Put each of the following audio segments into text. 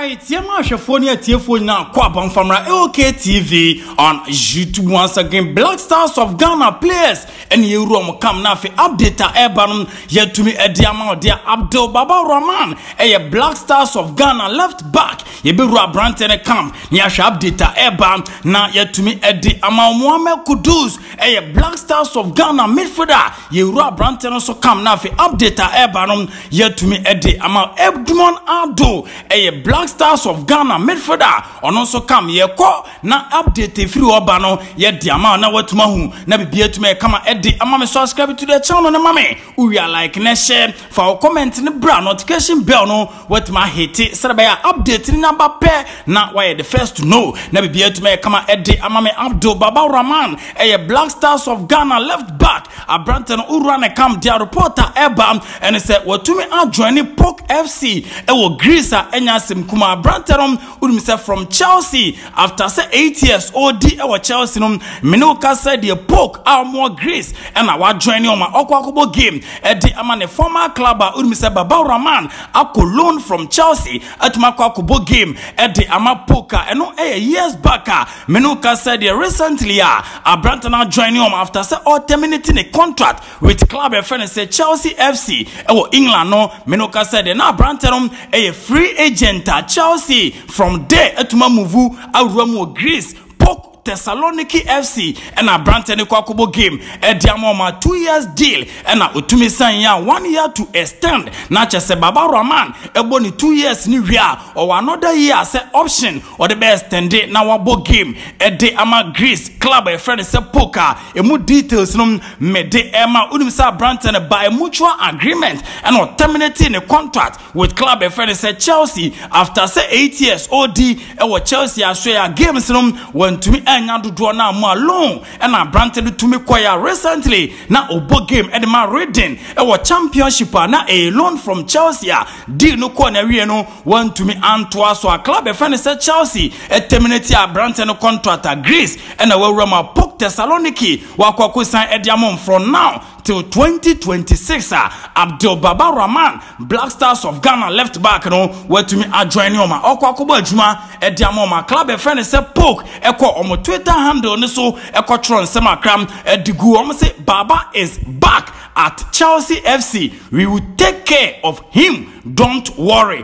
Alright, Yama Shafonia Tiafona Kwabon from OK TV on YouTube once again. Black Stars of Ghana players and you room come now for update Eban yet to me a diamond dear Abdul Rahman a Black Stars of Ghana left back. Ye be Brantene camp Nyasha update Eban now yet to me a Mohammed Kudus a Black Stars of Ghana midfielder. Ye Brantene so come now for update Eban yet to me a Edmund Addo a Black Stars of Ghana midfielder on also come ye ko na update free obano ye diama na watumahu na bibia to me kama eddi ama me subscribe to the channel na mame we are like na share for comment ni bra notification bell no what my hate sereba update ni number pair na why the first to know na bibia to me kama eddi ama me Abdul Rahman a Black Stars of Ghana left back Abranten Urane come dia reporter Ebam and said what to me joining Pok FC e wo Greece enya Kuma Branterum Udumse from Chelsea after say 8 years old our Chelsea Minoka said the poke our more grace and our joining on my Okwakobo game at the amane former club Udumse Rahman ako loan from Chelsea at Makwakobo game at the Amapoka and no years back Minoka said recently Brantena joining on after say terminating a contract with club friend say Chelsea FC England no Minoka said now Branterum a free agent Chelsea from there etuma move awramu Greece Pok Thessaloniki FC and a Brantene Kwakubo game a diamoma 2 years deal and a utumi sanya 1 year to extend not just a Rahman ebony 2 years ni ria or another year say option or the best and day now a game a de ama Greece club a friend say poker a more details no me de Emma Udumsa Brantene by a mutual agreement and or terminating a contract with club a friend say Chelsea after say 8 years OD or Chelsea Australia games no went to me Nyadu do na mo alone and I Brantene to me choir recently na obo game and my reading our championship na a loan from Chelsea deal no corner we no want to me Antwa so a club a friend say Chelsea a terminate a Brantene contract at Greece and a Roma Pok Thessaloniki wakwa sign Ediamon from now till 2026 Abdul Rahman Black Stars of Ghana left back no where to me joining on my okwakobo adwuma Ediamon my club a friend say Pok eko on Twitter handle ne so ekotron semakram edigu om say Baba is back at Chelsea FC. We will take care of him. Don't worry.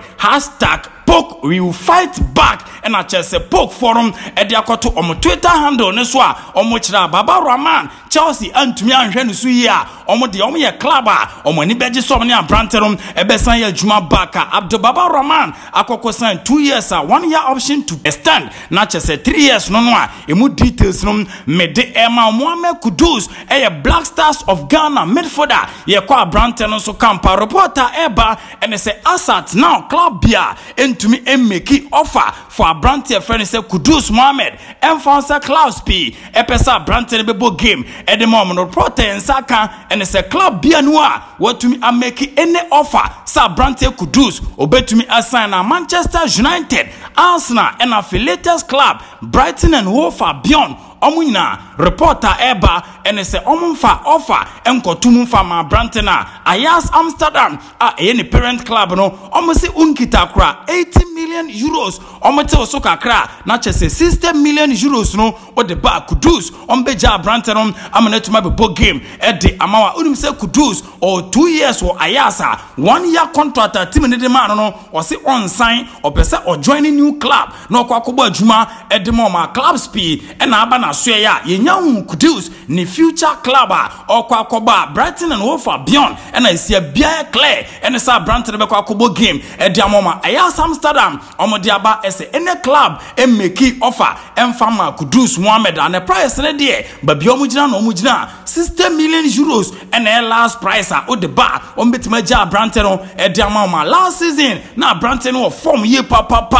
#Pok we will fight back. And I just say Pok forum ediakoto on Twitter handle ne so omochira Baba Rahman Chelsea antumi anhwe so yi a omode ye club a ni beje so ne Branterum ebesan ya adwuma back Abdul Rahman akoko sign 2 years 1 year option to extend na just say 3 years no a emu details no me de Emma Mohammed Kudus Black Stars of Ghana midfielder ye kwa Branterum so campa reporter eba and say asat now club bia entumi emeki offer for a Branterum friend say Kudus Mohammed enfansa Klaus P epesa Branterum bebo game at the moment reporter in Saka and say club bia no a what to me ameki any offer sa Branterum Kudus obetumi assign a Manchester United Arsenal and affiliated club Brighton and Hove Albion Omuina reporter eba and say omunfa offer enkotumfa ma Brantena Ajax Amsterdam any parent club no omusi unkita kra 80 million euros omote osoka kra na chese 60 million euros no o de ba Kudus ombeja Brantena amanetuma bebo game e de amawa unim say Kudus or 2 years or Ajax 1 year contract team ne de man no o se on sign or pese or joining new club no kwakobo adwuma e de ma club speed e na aba na so ya yenyahu Kudus ni future club or kwakoba Brighton and Hove Albion and I see a bia clear and sa Brantene be kwakobo game e de amoma Ajax Amsterdam omodiaba ese any club emeki offer emfama Kudus Mohammed and the price ne de ba bia omugina no omugina 60 million euros and the last price o de ba ombetima ja Brantene e de amoma last season na Brantene o form ye papa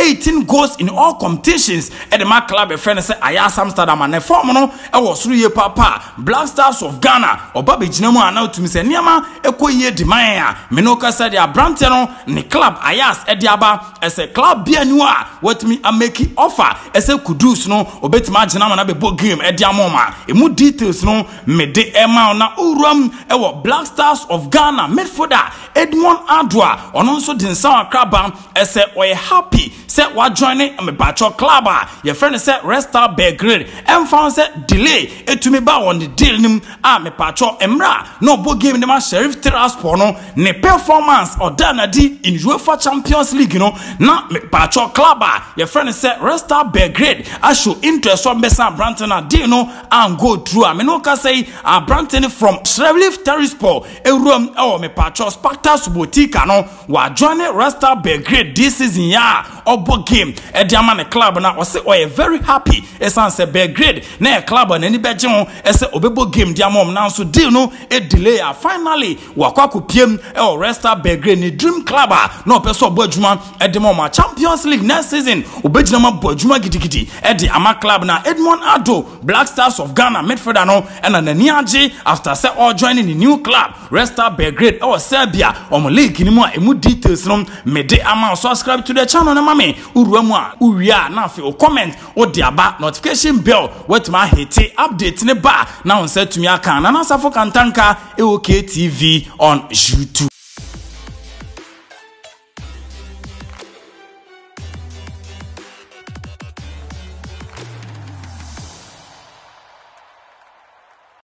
18 goals in all competitions at the my club friend say Ajax Amsterdam and form no e was through papa Black Stars of Ghana or Babi Jinemu ana to me say niama ekoye di man a me no ka say dia brante no ne club Ajax e diaba as a club bia nu a what me a make offer as a Kudus no obetima Jinemu na be bo game e dia moma e mu details no me de ema na uram e wo Black Stars of Ghana midfielder Edmund Addo ono nso din sa akraba e say we happy say wa join me bacho club a your friend say Resta Belgrade and found say delay etumi ba on the deal nim a me pacho emra no bo game dem Sheriff Tiraspol no ne performance or danadi in UEFA Champions League no na me pacho club a your friend say Resta Belgrade I show interest on Besa Branton a deal no and go through a me no ka say a Branton from Sheriff Tiraspol room e me pacho Sparta Subotica no wa join Resta Belgrade this season ya obo game e dia man club na o say o very happy esan say Belgrade na e club na ni beje ho e say obebo game dia mom na so deal no e delay a finally wakakopiem e Resta Belgrade ni dream club na opeso obo adwuma e de mom Champions League next season obejina ma bo adwuma gidigidi e de ama club na Edmund Addo Black Stars of Ghana midfielder no e na nani age after say all joining the new club Resta Belgrade or Serbia o league ni mu a emu details no me de ama subscribe to the channel na mame uruamu a uwia na afi o comment o de aba notification bell what ma hete update ne ba na on set to me aka na safo kantanka EOK TV on YouTube.